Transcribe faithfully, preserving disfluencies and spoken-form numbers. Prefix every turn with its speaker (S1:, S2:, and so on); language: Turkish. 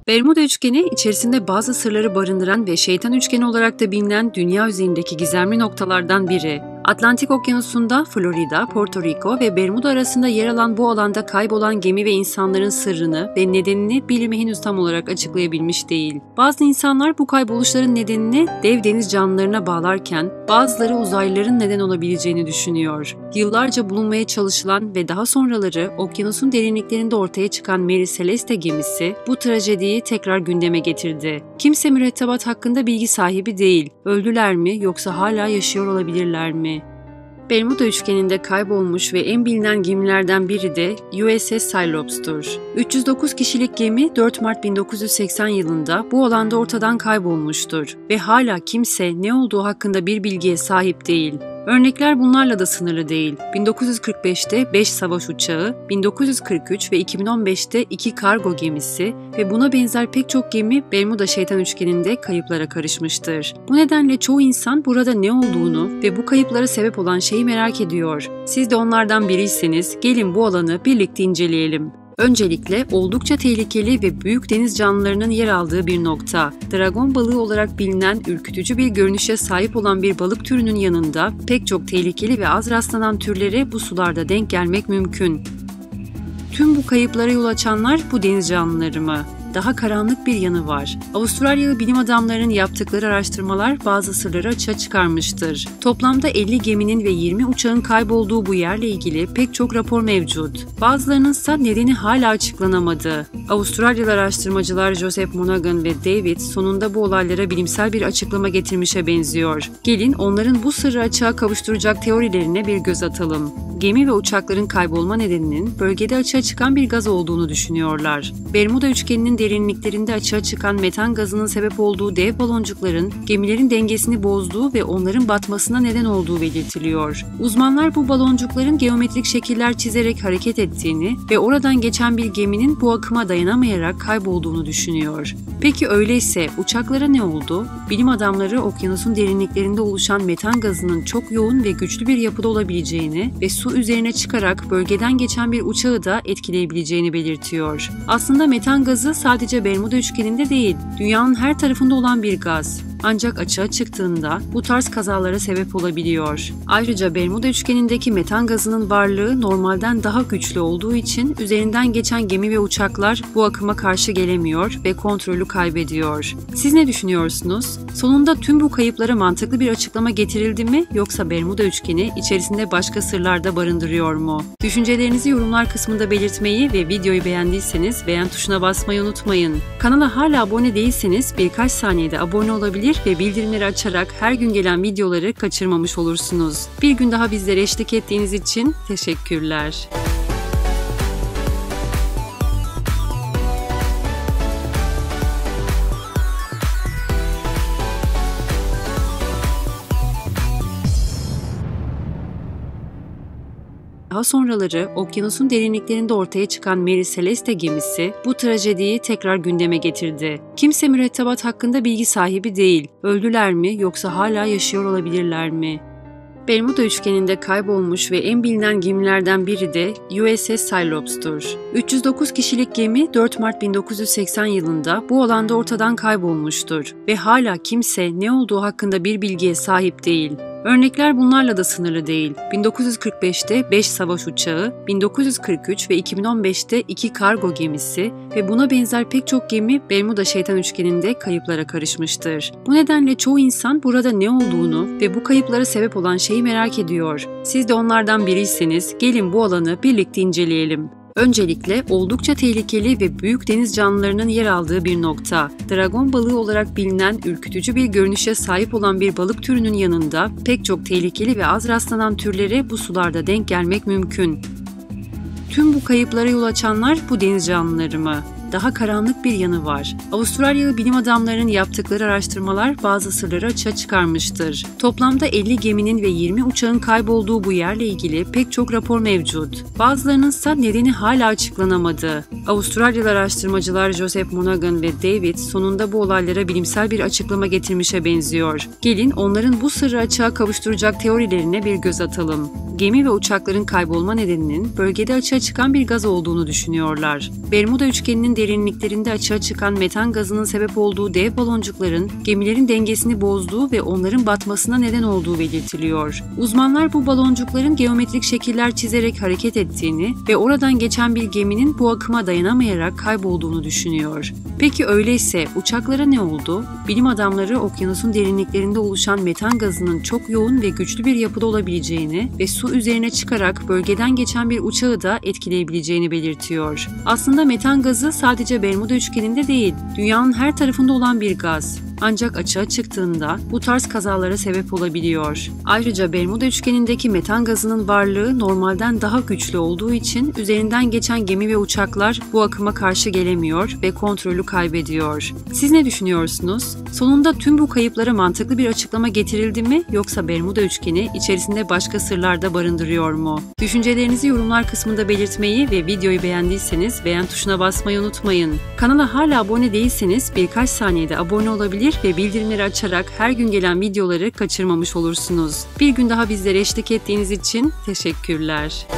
S1: Bermuda Üçgeni, içerisinde bazı sırları barındıran ve şeytan üçgeni olarak da bilinen dünya üzerindeki gizemli noktalardan biri. Atlantik Okyanusu'nda Florida, Porto Rico ve Bermuda arasında yer alan bu alanda kaybolan gemi ve insanların sırrını ve nedenini bilimi henüz tam olarak açıklayabilmiş değil. Bazı insanlar bu kayboluşların nedenini dev deniz canlılarına bağlarken bazıları uzaylıların neden olabileceğini düşünüyor. Yıllarca bulunmaya çalışılan ve daha sonraları okyanusun derinliklerinde ortaya çıkan Mary Celeste gemisi bu trajediyi tekrar gündeme getirdi. Kimse mürettebat hakkında bilgi sahibi değil. Öldüler mi yoksa hala yaşıyor olabilirler mi? Bermuda Üçgeni'nde kaybolmuş ve en bilinen gemilerden biri de U S S Cyclops'tur. üç yüz dokuz kişilik gemi dört Mart bin dokuz yüz seksen yılında bu alanda ortadan kaybolmuştur ve hala kimse ne olduğu hakkında bir bilgiye sahip değil. Örnekler bunlarla da sınırlı değil. bin dokuz yüz kırk beşte beş savaş uçağı, bin dokuz yüz kırk üç ve iki bin on beşte iki kargo gemisi ve buna benzer pek çok gemi Bermuda Şeytan Üçgeni'nde kayıplara karışmıştır. Bu nedenle çoğu insan burada ne olduğunu ve bu kayıplara sebep olan şeyi merak ediyor. Siz de onlardan biriyseniz gelin bu alanı birlikte inceleyelim. Öncelikle oldukça tehlikeli ve büyük deniz canlılarının yer aldığı bir nokta. Dragon balığı olarak bilinen ürkütücü bir görünüşe sahip olan bir balık türünün yanında pek çok tehlikeli ve az rastlanan türlere bu sularda denk gelmek mümkün. Tüm bu kayıplara yol açanlar bu deniz canlıları mı? Daha karanlık bir yanı var. Avustralyalı bilim adamlarının yaptıkları araştırmalar bazı sırları açığa çıkarmıştır. Toplamda elli geminin ve yirmi uçağın kaybolduğu bu yerle ilgili pek çok rapor mevcut. Bazılarının ise nedeni hala açıklanamadı. Avustralyalı araştırmacılar Joseph Monaghan ve David sonunda bu olaylara bilimsel bir açıklama getirmişe benziyor. Gelin onların bu sırrı açığa kavuşturacak teorilerine bir göz atalım. Gemi ve uçakların kaybolma nedeninin bölgede açığa çıkan bir gaz olduğunu düşünüyorlar. Bermuda Üçgeni'nin derinliklerinde açığa çıkan metan gazının sebep olduğu dev baloncukların gemilerin dengesini bozduğu ve onların batmasına neden olduğu belirtiliyor. Uzmanlar bu baloncukların geometrik şekiller çizerek hareket ettiğini ve oradan geçen bir geminin bu akıma dayanamayarak kaybolduğunu düşünüyor. Peki öyleyse uçaklara ne oldu? Bilim adamları okyanusun derinliklerinde oluşan metan gazının çok yoğun ve güçlü bir yapıda olabileceğini ve su üzerine çıkarak bölgeden geçen bir uçağı da etkileyebileceğini belirtiyor. Aslında metan gazı sadece Bermuda Üçgeni'nde değil, dünyanın her tarafında olan bir gaz. Ancak açığa çıktığında bu tarz kazalara sebep olabiliyor. Ayrıca Bermuda Üçgeni'ndeki metan gazının varlığı normalden daha güçlü olduğu için üzerinden geçen gemi ve uçaklar bu akıma karşı gelemiyor ve kontrolü kaybediyor. Siz ne düşünüyorsunuz? Sonunda tüm bu kayıplara mantıklı bir açıklama getirildi mi yoksa Bermuda Üçgeni içerisinde başka sırlar da barındırıyor mu? Düşüncelerinizi yorumlar kısmında belirtmeyi ve videoyu beğendiyseniz beğen tuşuna basmayı unutmayın. Kanala hala abone değilseniz birkaç saniyede abone olabilir ve bildirimleri açarak her gün gelen videoları kaçırmamış olursunuz. Bir gün daha bizlere eşlik ettiğiniz için teşekkürler. Daha sonraları okyanusun derinliklerinde ortaya çıkan Mary Celeste gemisi bu trajediyi tekrar gündeme getirdi. Kimse mürettebat hakkında bilgi sahibi değil. Öldüler mi yoksa hala yaşıyor olabilirler mi? Bermuda Üçgeni'nde kaybolmuş ve en bilinen gemilerden biri de U S S Cyclops'tur. üç yüz dokuz kişilik gemi dört Mart bin dokuz yüz seksen yılında bu alanda ortadan kaybolmuştur ve hala kimse ne olduğu hakkında bir bilgiye sahip değil. Örnekler bunlarla da sınırlı değil. bin dokuz yüz kırk beşte beş savaş uçağı, bin dokuz yüz kırk üç ve iki bin on beşte iki kargo gemisi ve buna benzer pek çok gemi Bermuda Şeytan Üçgeni'nde kayıplara karışmıştır. Bu nedenle çoğu insan burada ne olduğunu ve bu kayıplara sebep olan şeyi merak ediyor. Siz de onlardan biriyseniz gelin bu alanı birlikte inceleyelim. Öncelikle oldukça tehlikeli ve büyük deniz canlılarının yer aldığı bir nokta. Dragon balığı olarak bilinen ürkütücü bir görünüşe sahip olan bir balık türünün yanında pek çok tehlikeli ve az rastlanan türlere bu sularda denk gelmek mümkün. Tüm bu kayıplara yol açanlar bu deniz canlıları mı? Daha karanlık bir yanı var. Avustralyalı bilim adamlarının yaptıkları araştırmalar bazı sırları açığa çıkarmıştır. Toplamda elli geminin ve yirmi uçağın kaybolduğu bu yerle ilgili pek çok rapor mevcut. Bazılarının ise nedeni hala açıklanamadı. Avustralyalı araştırmacılar Joseph Monaghan ve David sonunda bu olaylara bilimsel bir açıklama getirmişe benziyor. Gelin onların bu sırrı açığa kavuşturacak teorilerine bir göz atalım. Gemi ve uçakların kaybolma nedeninin bölgede açığa çıkan bir gaz olduğunu düşünüyorlar. Bermuda Üçgeni'nin derinliklerinde açığa çıkan metan gazının sebep olduğu dev baloncukların gemilerin dengesini bozduğu ve onların batmasına neden olduğu belirtiliyor. Uzmanlar bu baloncukların geometrik şekiller çizerek hareket ettiğini ve oradan geçen bir geminin bu akıma dayanamayarak kaybolduğunu düşünüyor. Peki öyleyse uçaklara ne oldu? Bilim adamları okyanusun derinliklerinde oluşan metan gazının çok yoğun ve güçlü bir yapıda olabileceğini ve su üzerine çıkarak bölgeden geçen bir uçağı da etkileyebileceğini belirtiyor. Aslında metan gazı sadece Bermuda üçgeninde değil, dünyanın her tarafında olan bir gaz. Ancak açığa çıktığında bu tarz kazalara sebep olabiliyor. Ayrıca Bermuda üçgenindeki metan gazının varlığı normalden daha güçlü olduğu için üzerinden geçen gemi ve uçaklar bu akıma karşı gelemiyor ve kontrolü kaybediyor. Siz ne düşünüyorsunuz? Sonunda tüm bu kayıplara mantıklı bir açıklama getirildi mi, yoksa Bermuda üçgeni içerisinde başka sırlar da barındırıyor mu? Düşüncelerinizi yorumlar kısmında belirtmeyi ve videoyu beğendiyseniz beğen tuşuna basmayı unutmayın. Kanala hala abone değilseniz birkaç saniyede abone olabilir ve bildirimleri açarak her gün gelen videoları kaçırmamış olursunuz. Bir gün daha bizlere eşlik ettiğiniz için teşekkürler.